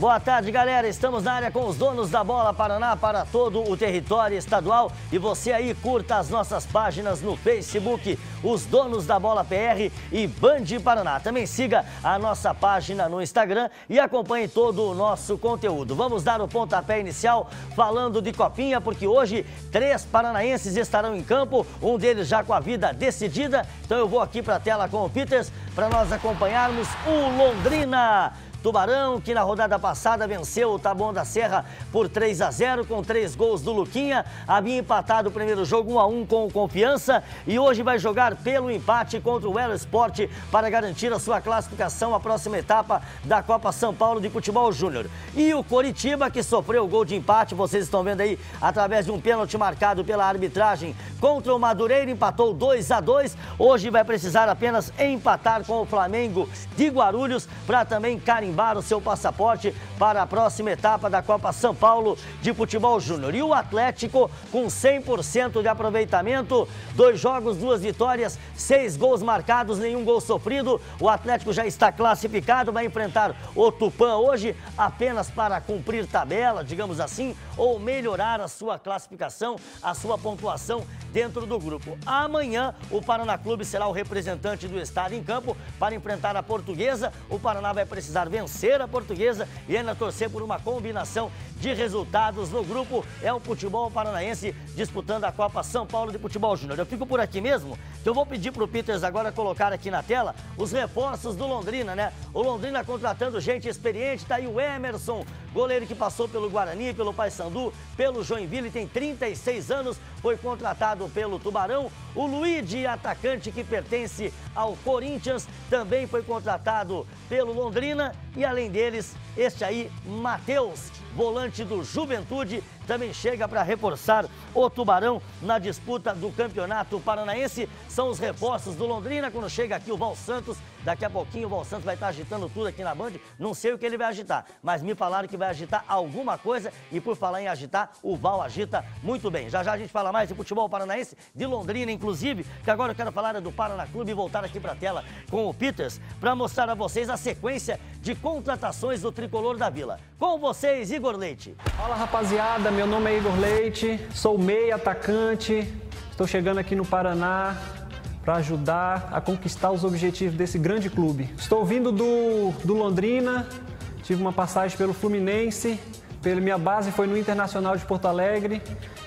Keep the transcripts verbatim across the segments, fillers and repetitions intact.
Boa tarde, galera. Estamos na área com os donos da bola Paraná para todo o território estadual. E você aí curta as nossas páginas no Facebook, os donos da bola P R e Band Paraná. Também siga a nossa página no Instagram e acompanhe todo o nosso conteúdo. Vamos dar o pontapé inicial falando de Copinha, porque hoje três paranaenses estarão em campo, um deles já com a vida decidida. Então eu vou aqui para a tela com o Peters para nós acompanharmos o Londrina. Tubarão, que na rodada passada venceu o Taboão da Serra por três a zero, com três gols do Luquinha. Havia empatado o primeiro jogo um a um com o Confiança e hoje vai jogar pelo empate contra o Elo Sport para garantir a sua classificação à próxima etapa da Copa São Paulo de Futebol Júnior. E o Coritiba, que sofreu o gol de empate, vocês estão vendo aí, através de um pênalti marcado pela arbitragem contra o Madureira, empatou dois a dois. Hoje vai precisar apenas empatar com o Flamengo de Guarulhos para também carimbar o seu passaporte para a próxima etapa da Copa São Paulo de Futebol Júnior. E o Atlético com cem por cento de aproveitamento, dois jogos, duas vitórias, seis gols marcados, nenhum gol sofrido. O Atlético já está classificado, vai enfrentar o Tupã hoje apenas para cumprir tabela, digamos assim, ou melhorar a sua classificação, a sua pontuação dentro do grupo. Amanhã o Paraná Clube será o representante do estado em campo para enfrentar a Portuguesa. O Paraná vai precisar vencer a Portuguesa e ainda torcer por uma combinação de resultados no grupo. É o futebol paranaense disputando a Copa São Paulo de Futebol Júnior. Eu fico por aqui mesmo, que eu vou pedir para o Peters agora colocar aqui na tela os reforços do Londrina, né? O Londrina contratando gente experiente, tá aí o Emerson, goleiro que passou pelo Guarani, pelo Paysandu, pelo Joinville, tem trinta e seis anos, foi contratado pelo Tubarão. O Luigi, atacante que pertence ao Corinthians, também foi contratado pelo Londrina. E além deles, este aí, Matheus, volante do Juventude, também chega para reforçar o Tubarão na disputa do Campeonato Paranaense. São os reforços do Londrina. Quando chega aqui o Val Santos, daqui a pouquinho o Val Santos vai estar agitando tudo aqui na Band. Não sei o que ele vai agitar, mas me falaram que vai agitar alguma coisa. E por falar em agitar, o Val agita muito bem. Já já a gente fala mais de futebol paranaense, de Londrina inclusive, que agora eu quero falar do Paraná Clube e voltar aqui para a tela com o Peters para mostrar a vocês a sequência de contratações do Tricolor da Vila. Com vocês, Igor Leite. Fala, rapaziada, meu nome é Igor Leite, sou meia atacante, estou chegando aqui no Paraná para ajudar a conquistar os objetivos desse grande clube. Estou vindo do, do Londrina, tive uma passagem pelo Fluminense, pela minha base foi no Internacional de Porto Alegre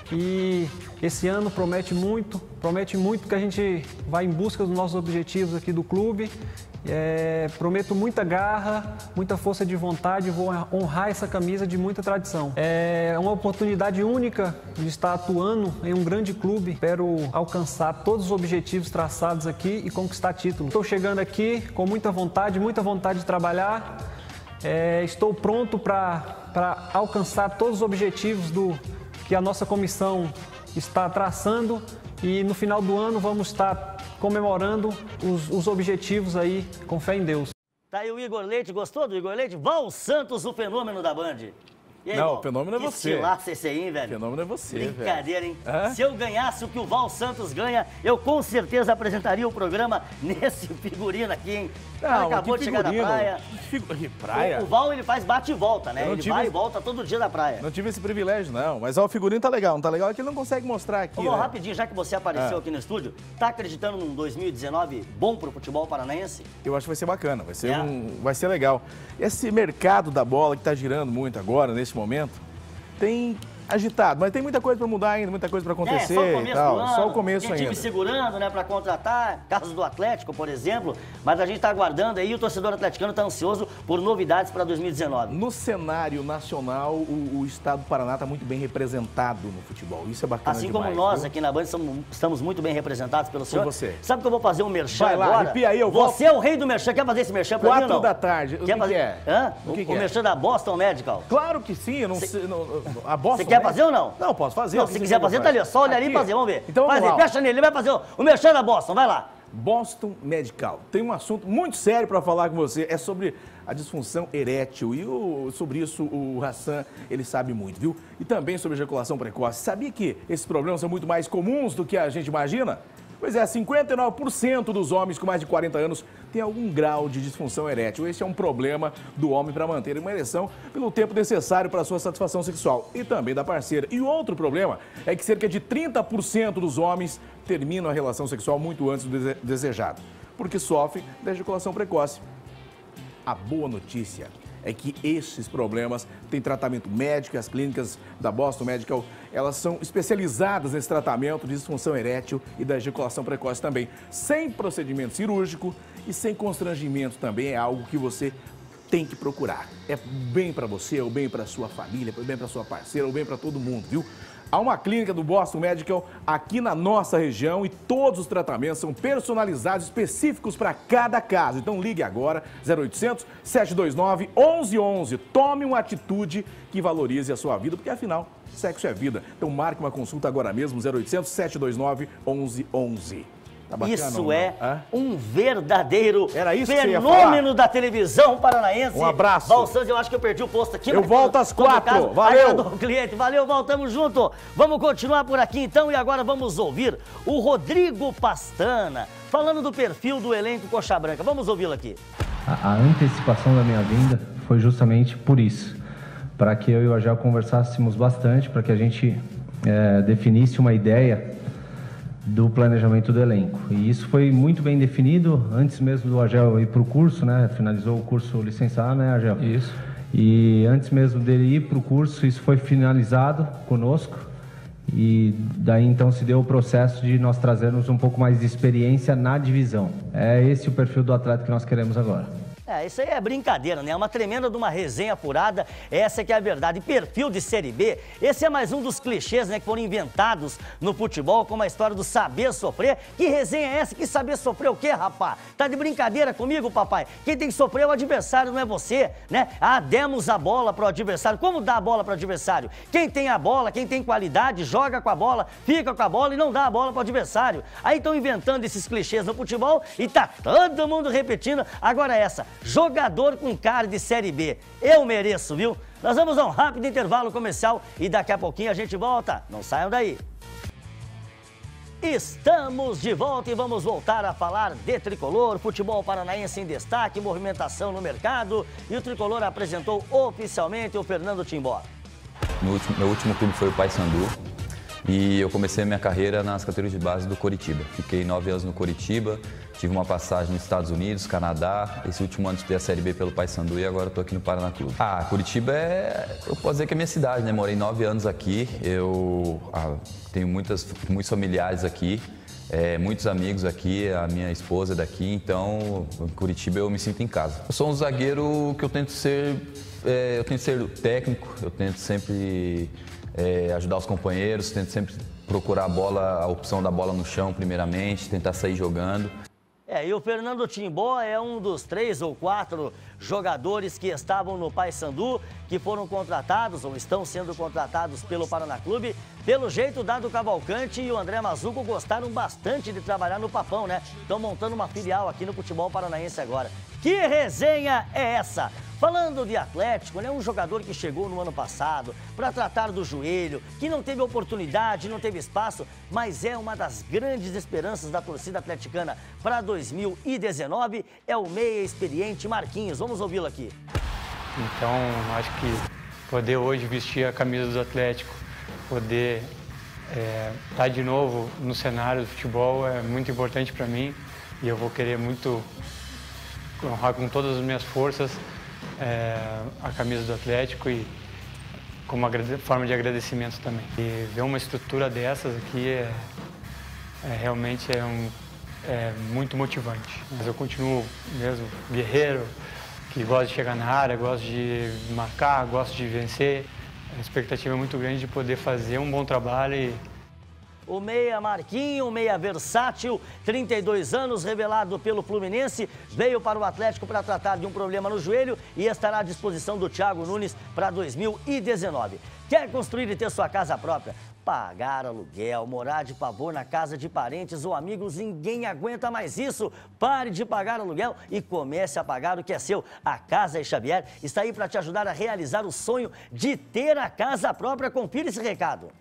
e esse ano promete muito, promete muito que a gente vai em busca dos nossos objetivos aqui do clube. É, prometo muita garra, muita força de vontade, vou honrar essa camisa de muita tradição. É uma oportunidade única de estar atuando em um grande clube. Espero alcançar todos os objetivos traçados aqui e conquistar título. Estou chegando aqui com muita vontade, muita vontade de trabalhar. É, estou pronto para alcançar todos os objetivos do, que a nossa comissão está traçando e no final do ano vamos estar comemorando os, os objetivos aí, com fé em Deus. Tá aí o Igor Leite, gostou do Igor Leite? Val Santos, o fenômeno da Band. E aí, não, Val, o fenômeno é que você. estilaço esse aí, hein, velho? O fenômeno é você, Brincadeira, velho. hein? É? Se eu ganhasse o que o Val Santos ganha, eu com certeza apresentaria o programa nesse figurino aqui, hein? Não, Ele acabou de chegar da praia. Que praia? O, o Val, ele faz bate e volta, né? Ele tive... vai e volta todo dia da praia. Não tive esse privilégio, não. Mas ó, o figurino tá legal. Não tá legal é que ele não consegue mostrar aqui, Ô, Val, né? rapidinho, já que você apareceu é. aqui no estúdio, tá acreditando num dois mil e dezenove bom pro futebol paranaense? Eu acho que vai ser bacana, vai ser, é. um, vai ser legal. Esse mercado da bola que tá girando muito agora, nesse momento, tem agitado, mas tem muita coisa para mudar ainda, muita coisa para acontecer é, só o começo e tal. do ano, Só o começo tem ainda. time segurando, né, para contratar, caso do Atlético, por exemplo, mas a gente está aguardando aí, o torcedor atleticano está ansioso por novidades para dois mil e dezenove. No cenário nacional, o, o estado do Paraná está muito bem representado no futebol, isso é bacana Assim demais, como nós viu? aqui na Band estamos muito bem representados pelo senhor. Por você. Sabe que eu vou fazer um merchan Vai lá, agora? arrepia aí, eu Você volto. é o rei do merchan, quer fazer esse merchan para mim ou Quatro não? da tarde, o quer que, fazer... que é? Hã? O, que o, que o é? merchan da Boston Medical. Claro que sim, eu não Cê... sei, não, a Boston... Você quer né? fazer ou não? Não, posso fazer. Não, se quiser fazer, tá ali, ó. Só olhar ali e Aqui. fazer, vamos ver. Então Faz vamos aí, lá. fecha nele, ele vai fazer o, o merchan da Boston, vai lá. Boston Medical. Tem um assunto muito sério para falar com você, é sobre a disfunção erétil e o, sobre isso o Hassan, ele sabe muito, viu? E também sobre ejaculação precoce. Sabia que esses problemas são muito mais comuns do que a gente imagina? Pois é, cinquenta e nove por cento dos homens com mais de quarenta anos têm algum grau de disfunção erétil. Esse é um problema do homem para manter uma ereção pelo tempo necessário para a sua satisfação sexual e também da parceira. E outro problema é que cerca de trinta por cento dos homens terminam a relação sexual muito antes do dese- desejado, porque sofrem da ejaculação precoce. A boa notícia é que esses problemas têm tratamento médico. As clínicas da Boston Medical, elas são especializadas nesse tratamento de disfunção erétil e da ejaculação precoce também, sem procedimento cirúrgico e sem constrangimento também. É algo que você tem que procurar. É bem para você, é bem para sua família, é bem para sua parceira, é bem para todo mundo, viu? Há uma clínica do Boston Medical aqui na nossa região e todos os tratamentos são personalizados, específicos para cada caso. Então ligue agora, zero oitocentos, sete dois nove, onze onze. Tome uma atitude que valorize a sua vida, porque afinal, sexo é vida. Então marque uma consulta agora mesmo, zero oitocentos, sete dois nove, onze onze. Tá bacana, isso não, é não? um verdadeiro Era isso fenômeno da televisão paranaense. Um abraço. Valsanz, eu acho que eu perdi o posto aqui. Eu volto às quatro. Caso, valeu. O cliente. Valeu, voltamos junto. Vamos continuar por aqui então e agora vamos ouvir o Rodrigo Pastana falando do perfil do elenco Coxa Branca. Vamos ouvi-lo aqui. A, a antecipação da minha vinda foi justamente por isso, para que eu e o Agel conversássemos bastante, para que a gente é, definisse uma ideia do planejamento do elenco. E isso foi muito bem definido antes mesmo do Agel ir para o curso, né? Finalizou o curso licenciado, né, Agel? Isso. E antes mesmo dele ir para o curso, isso foi finalizado conosco. E daí então se deu o processo de nós trazermos um pouco mais de experiência na divisão. É esse o perfil do atleta que nós queremos agora. É, isso aí é brincadeira, né? É uma tremenda de uma resenha apurada, essa que é a verdade. Perfil de Série B, esse é mais um dos clichês, né, que foram inventados no futebol, como a história do saber sofrer. Que resenha é essa? Que saber sofrer o quê, rapaz? Tá de brincadeira comigo, papai? Quem tem que sofrer é o adversário, não é você, né? Ah, demos a bola pro adversário. Como dá a bola pro adversário? Quem tem a bola, quem tem qualidade, joga com a bola, fica com a bola e não dá a bola pro adversário. Aí estão inventando esses clichês no futebol e tá todo mundo repetindo. Agora essa, jogador com cara de Série B. Eu mereço, viu? Nós vamos a um rápido intervalo comercial e daqui a pouquinho a gente volta. Não saiam daí. Estamos de volta e vamos voltar a falar de tricolor, futebol paranaense em destaque, movimentação no mercado. E o tricolor apresentou oficialmente o Fernando Timbó. Meu último, meu último clube foi o Paysandu e eu comecei a minha carreira nas categorias de base do Coritiba. Fiquei nove anos no Coritiba. Tive uma passagem nos Estados Unidos, Canadá. Esse último ano disputei a Série B pelo Paysandu e agora estou aqui no Paraná Clube. Ah, Curitiba é, eu posso dizer que é minha cidade, né? Morei nove anos aqui. Eu ah, tenho muitas, muitos familiares aqui, é, muitos amigos aqui. A minha esposa é daqui, então em Curitiba eu me sinto em casa. Eu sou um zagueiro que eu tento ser, é, eu tento ser técnico. Eu tento sempre é, ajudar os companheiros, tento sempre procurar a bola, a opção da bola no chão primeiramente, tentar sair jogando. É, e o Fernando Timbó é um dos três ou quatro jogadores que estavam no Paysandu, que foram contratados ou estão sendo contratados pelo Paraná Clube. Pelo jeito, o Dado Cavalcante e o André Mazuco gostaram bastante de trabalhar no Papão, né? Estão montando uma filial aqui no futebol paranaense agora. Que resenha é essa? Falando de Atlético, né? Um jogador que chegou no ano passado para tratar do joelho, que não teve oportunidade, não teve espaço, mas é uma das grandes esperanças da torcida atleticana para dois mil e dezenove, é o meia experiente Marquinhos. Vamos ouvi-lo aqui. Então, acho que poder hoje vestir a camisa do Atlético, poder é, estar de novo no cenário do futebol é muito importante para mim e eu vou querer muito honrar com todas as minhas forças é, a camisa do Atlético e como forma de agradecimento também. E ver uma estrutura dessas aqui é, é realmente é, um, é muito motivante. Mas eu continuo mesmo guerreiro, que gosta de chegar na área, gosta de marcar, gosta de vencer. A expectativa é muito grande de poder fazer um bom trabalho e o meia Marquinho, meia versátil, trinta e dois anos, revelado pelo Fluminense, veio para o Atlético para tratar de um problema no joelho e estará à disposição do Thiago Nunes para dois mil e dezenove. Quer construir e ter sua casa própria? Pagar aluguel, morar de pavor na casa de parentes ou amigos, ninguém aguenta mais isso. Pare de pagar aluguel e comece a pagar o que é seu. A Casa E. Xavier está aí para te ajudar a realizar o sonho de ter a casa própria. Confira esse recado.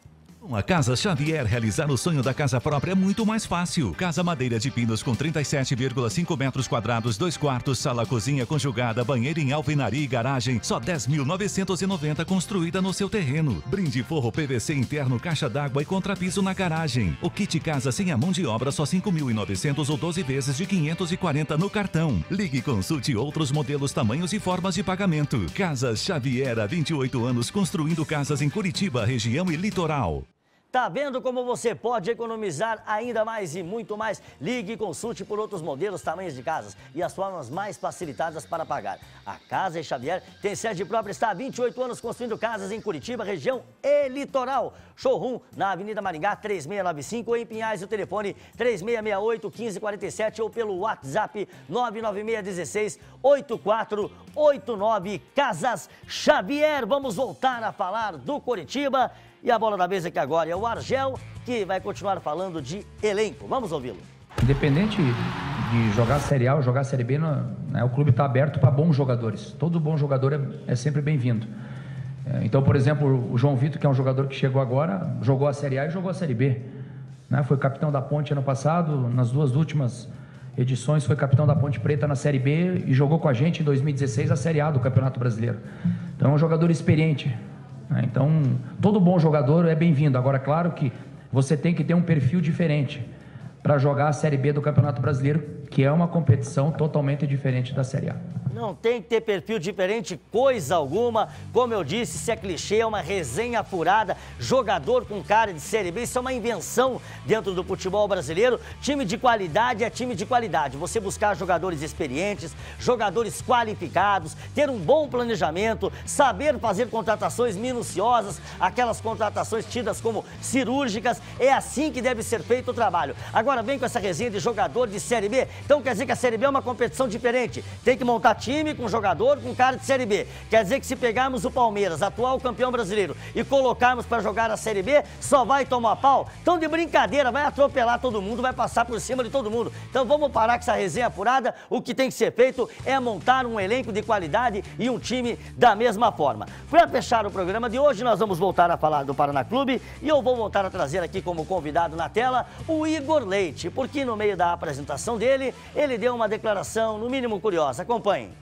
Com a Casa Xavier, realizar o sonho da casa própria é muito mais fácil. Casa Madeira de Pinos com trinta e sete vírgula cinco metros quadrados, dois quartos, sala, cozinha conjugada, banheiro em alvenaria e garagem. Só dez mil novecentos e noventa construída no seu terreno. Brinde forro P V C interno, caixa d'água e contrapiso na garagem. O kit casa sem a mão de obra só cinco mil e novecentos ou doze vezes de quinhentos e quarenta no cartão. Ligue e consulte outros modelos, tamanhos e formas de pagamento. Casa Xavier, há vinte e oito anos construindo casas em Curitiba, região e litoral. Tá vendo como você pode economizar ainda mais e muito mais? Ligue e consulte por outros modelos, tamanhos de casas e as formas mais facilitadas para pagar. A Casa Xavier tem sede própria, está há vinte e oito anos construindo casas em Curitiba, região e litoral. Showroom na Avenida Maringá, três seis nove cinco, ou em Pinhais, o telefone três seis seis oito, um cinco quatro sete ou pelo WhatsApp nove nove seis um seis, oito quatro oito nove. Casas Xavier. Vamos voltar a falar do Coritiba. E a bola da vez aqui agora é o Argel, que vai continuar falando de elenco. Vamos ouvi-lo. Independente de jogar Série A ou jogar Série B, né, o clube está aberto para bons jogadores. Todo bom jogador é, é sempre bem-vindo. É, então, por exemplo, o João Vitor, que é um jogador que chegou agora, jogou a Série A e jogou a Série B. Né, foi capitão da Ponte ano passado, nas duas últimas edições foi capitão da Ponte Preta na Série B e jogou com a gente em dois mil e dezesseis a Série A do Campeonato Brasileiro. Então, é um jogador experiente. Então, todo bom jogador é bem-vindo. Agora, claro que você tem que ter um perfil diferente para jogar a Série B do Campeonato Brasileiro, que é uma competição totalmente diferente da Série A. Não tem que ter perfil diferente, coisa alguma. Como eu disse, isso é clichê, é uma resenha apurada. Jogador com cara de Série B, isso é uma invenção dentro do futebol brasileiro. Time de qualidade é time de qualidade. Você buscar jogadores experientes, jogadores qualificados, ter um bom planejamento, saber fazer contratações minuciosas, aquelas contratações tidas como cirúrgicas. É assim que deve ser feito o trabalho. Agora vem com essa resenha de jogador de Série B. Então quer dizer que a Série B é uma competição diferente. Tem que montar time com jogador com cara de Série B. Quer dizer que se pegarmos o Palmeiras, atual campeão brasileiro, e colocarmos para jogar a Série B, só vai tomar pau? Então de brincadeira, vai atropelar todo mundo, vai passar por cima de todo mundo. Então vamos parar com essa resenha apurada. O que tem que ser feito é montar um elenco de qualidade e um time da mesma forma. Para fechar o programa de hoje, nós vamos voltar a falar do Paraná Clube e eu vou voltar a trazer aqui como convidado na tela o Igor Leite, porque no meio da apresentação dele, ele deu uma declaração no mínimo curiosa. Acompanhe.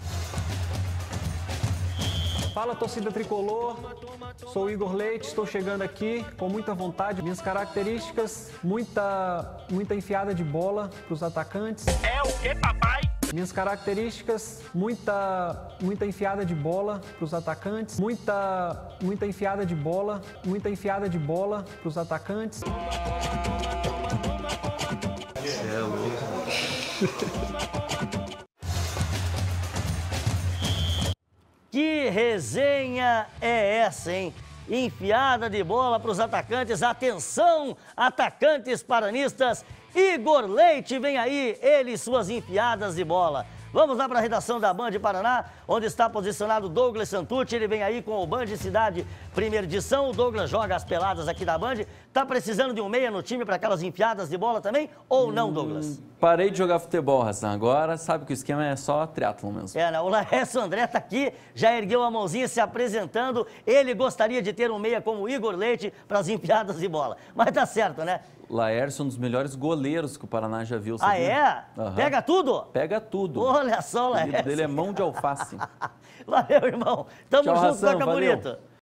Fala, torcida tricolor, sou o Igor Leite, estou chegando aqui com muita vontade. Minhas características, muita, muita enfiada de bola para os atacantes. É o que, papai? Minhas características, muita, muita enfiada de bola para os atacantes. Muita, muita enfiada de bola, muita enfiada de bola para os atacantes. É louco. Que resenha é essa, hein? Enfiada de bola para os atacantes. Atenção, atacantes paranistas. Igor Leite vem aí, ele e suas enfiadas de bola. Vamos lá para a redação da Band Paraná, onde está posicionado Douglas Santucci. Ele vem aí com o Band Cidade, primeira edição. O Douglas joga as peladas aqui da Band. Tá precisando de um meia no time para aquelas enfiadas de bola também? Ou não, Douglas? Hum, parei de jogar futebol, Hassan. Agora sabe que o esquema é só triatlon mesmo. É, não, o Laércio André tá aqui, já ergueu a mãozinha se apresentando. Ele gostaria de ter um meia como o Igor Leite para as enfiadas de bola. Mas tá certo, né? Laércio é um dos melhores goleiros que o Paraná já viu. Ah, é? Uhum. Pega tudo? Pega tudo. Olha só, Laércio. O apelido dele é mão de alface. Valeu, irmão. Tamo Tchau, junto, Hassan, toca valeu. bonito.